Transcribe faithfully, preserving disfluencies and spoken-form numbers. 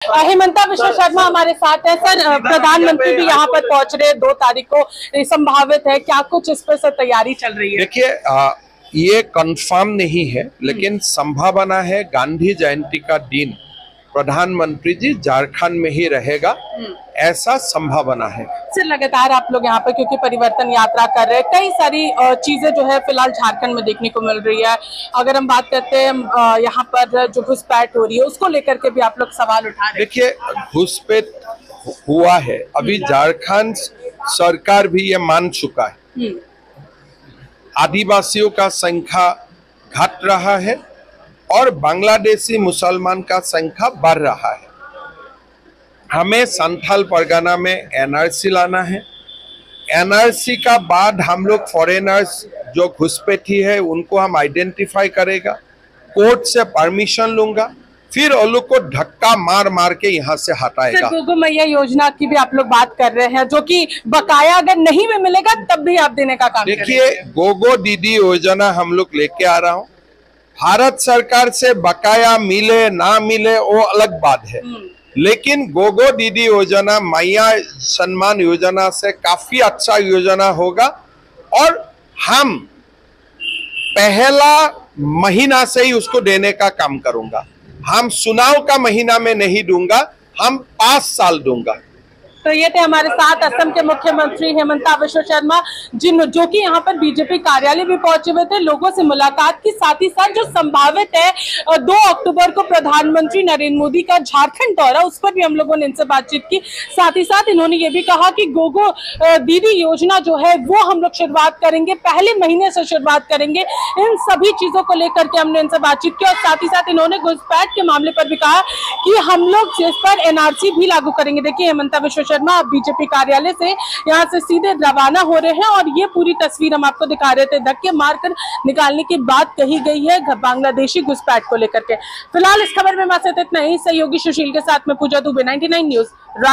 हेमंता विश्व शर्मा हमारे साथ है। सर, प्रधानमंत्री भी यहाँ पर पहुंच रहे दो तारीख को संभावित है, क्या कुछ इस पर से तैयारी चल रही है? देखिए, ये कंफर्म नहीं है, लेकिन संभावना है गांधी जयंती का दिन प्रधानमंत्री जी झारखंड में ही रहेगा, ऐसा संभावना है। सर, लगातार आप लोग यहाँ पर क्योंकि परिवर्तन यात्रा कर रहे हैं, कई सारी चीजें जो है फिलहाल झारखंड में देखने को मिल रही है। अगर हम बात करते हैं यहाँ पर जो घुसपैठ हो रही है उसको लेकर के भी आप लोग सवाल उठा रहे हैं। देखिए, घुसपैठ हुआ है, अभी झारखंड सरकार भी ये मान चुका है। आदिवासियों का संख्या घट रहा है और बांग्लादेशी मुसलमान का संख्या बढ़ रहा है। हमें संथाल परगना में एनआरसी लाना है। एनआरसी का बाद हम लोग फॉरेनर्स जो घुसपैठी है उनको हम आइडेंटिफाई करेगा, कोर्ट से परमिशन लूंगा, फिर उन लोग को धक्का मार मार के यहाँ से हटाएगा। सर, गोगो मैया योजना की भी आप लोग बात कर रहे हैं, जो कि बकाया अगर नहीं भी मिलेगा तब भी आप देने का काम करेंगे। देखिए, गोगो दीदी योजना हम लोग लेके आ रहा हूँ। भारत सरकार से बकाया मिले ना मिले वो अलग बात है, लेकिन गोगो दीदी योजना मैया सम्मान योजना से काफी अच्छा योजना होगा और हम पहला महीना से ही उसको देने का काम करूंगा। हम चुनाव का महीना में नहीं दूंगा, हम पांच साल दूंगा। तो ये थे हमारे साथ असम के मुख्यमंत्री हेमंता विश्व शर्मा, जिन जो कि यहाँ पर बीजेपी कार्यालय भी पहुंचे हुए थे, लोगों से मुलाकात की, साथ ही साथ जो संभावित है दो अक्टूबर को प्रधानमंत्री नरेंद्र मोदी का झारखंड दौरा, उस पर भी हम लोगों ने इनसे बातचीत की। साथ ही साथ इन्होंने ये भी कहा कि गोगो दीदी योजना जो है वो हम लोग शुरुआत करेंगे, पहले महीने से शुरुआत करेंगे। इन सभी चीजों को लेकर के हमने इनसे बातचीत की और साथ ही साथ इन्होंने घुसपैठ के मामले पर भी कहा कि हम लोग इस पर एनआरसी भी लागू करेंगे। देखिए, हेमंता विश्व शर्मा बीजेपी कार्यालय से यहाँ से सीधे रवाना हो रहे हैं और ये पूरी तस्वीर हम आपको दिखा रहे थे। धक्के मारकर निकालने की बात कही गई है बांग्लादेशी घुसपैठ को लेकर के। फिलहाल इस खबर में मैं इतना ही। सहयोगी सुशील के साथ में Puja Dubey, ninety nine news.